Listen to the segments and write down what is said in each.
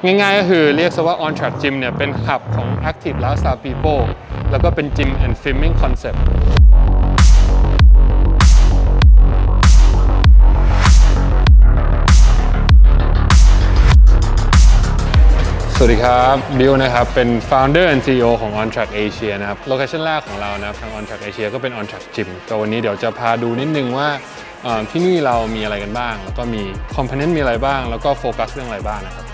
ง่ายๆก็คือเรียกซะว่า On Track Gym เนี่ยเป็นหับของ Active Lifestyle People แล้วก็เป็น Gym and Filming Concept สวัสดีครับบิวนะครับเป็น Founder and CEO ของ On Track Asia นะครับโลเคชั่นแรกของเรานะครับทาง On Track Asia ก็เป็น On Track Gym แต่วันนี้เดี๋ยวจะพาดูนิดนึงว่าที่นี่เรามีอะไรกันบ้างแล้วก็มี Component มีอะไรบ้างแล้วก็โฟกัสเรื่องอะไรบ้างนะครับ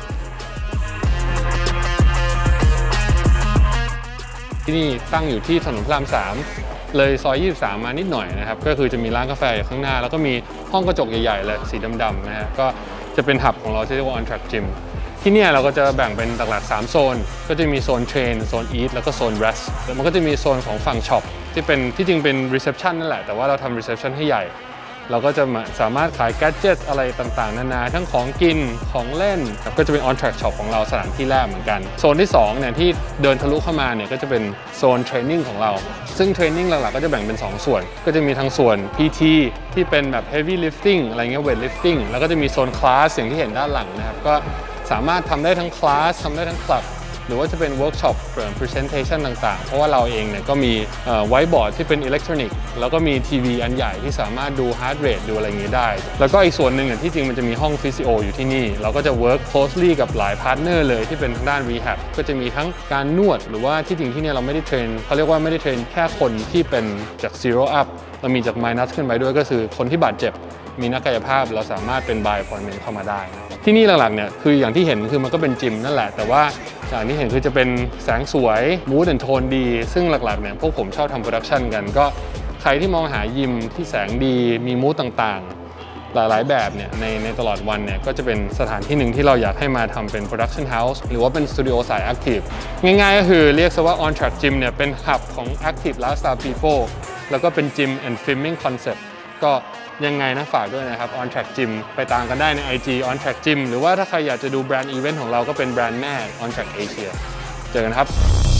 ที่นี่ตั้งอยู่ที่ถนนพระราม 3เลยซอย 23 มานิดหน่อยนะครับก็คือจะมีร้านกาแฟอยู่ข้างหน้าแล้วก็มีห้องกระจกใหญ่ๆเลยสีดำๆนะฮะก็จะเป็นหับของเราที่เรียกว่า On Track Gym ที่นี่เราก็จะแบ่งเป็นหลักๆ3โซนก็จะมีโซนเทรนโซนอีทแล้วก็โซนเรสแล้วมันก็จะมีโซนของฝั่งช็อปที่จริงเป็นรีเซพชันนั่นแหละแต่ว่าเราทำรีเซพชันให้ใหญ่เราก็จะสามารถขายแกดเจ็ตอะไรต่างๆนานาทั้งของกินของเล่นก็จะเป็น On Track Shop ของเราสถานที่แรกเหมือนกันโซนที่2เนี่ยที่เดินทะลุเข้ามาเนี่ยก็จะเป็นโซนเทรนนิ่งของเราซึ่งเทรนนิ่งหลักๆก็จะแบ่งเป็น2ส่วนก็จะมีทั้งส่วน PT ที่เป็นแบบ heavy lifting อะไรเงี้ย weight lifting แล้วก็จะมีโซนคลาสอย่างที่เห็นด้านหลังนะครับก็สามารถทำได้ทั้งคลาสทำได้ทั้งคลับหรือว่าจะเป็นเวิร์กช็อป presentation ต่างๆเพราะว่าเราเองเนี่ยก็มีไวท์บอร์ดที่เป็นอิเล็กทรอนิกส์แล้วก็มีทีวีอันใหญ่ที่สามารถดู heart rate ดูอะไรอย่างนี้ได้แล้วก็อีกส่วนหนึ่งที่จริงมันจะมีห้องฟิสิโออยู่ที่นี่เราก็จะ work closely กับหลายพาร์ทเนอร์เลยที่เป็นทางด้าน rehab ก็จะมีทั้งการนวดหรือว่าที่จริงที่นี่เราไม่ได้เทรนเขาเรียกว่าไม่ได้เทรนแค่คนที่เป็นจาก zero up เรามีจาก minus ขึ้นไปด้วยก็คือคนที่บาดเจ็บมีนักกายภาพเราสามารถเป็น by appointment เข้ามาได้ที่นี่หลักๆเนี่ยคืออย่างที่เห็นคือมันก็เป็นจิมนั่นแหละแต่ว่าอย่างที่เห็นคือจะเป็นแสงสวย mood and tone ดีซึ่งหลักๆเนี่ยพวกผมชอบทำโปรดักชันกันก็ใครที่มองหายิมที่แสงดีมี mood ต่างๆหลายๆแบบเนี่ยในตลอดวันเนี่ยก็จะเป็นสถานที่หนึ่งที่เราอยากให้มาทำเป็น production house หรือว่าเป็นสตูดิโอสาย active ง่ายๆก็คือเรียกซะว่า On Track Gym เนี่ยเป็นหับของ active lifestyle people แล้วก็เป็น gym and filming concept ก็ยังไงนะฝากด้วยนะครับ On Track Gym ไปตามกันได้ใน IG On Track Gym หรือว่าถ้าใครอยากจะดูแบรนด์อีเวนต์ของเราก็เป็นแบรนด์แม่ On Track Asia เจอกันครับ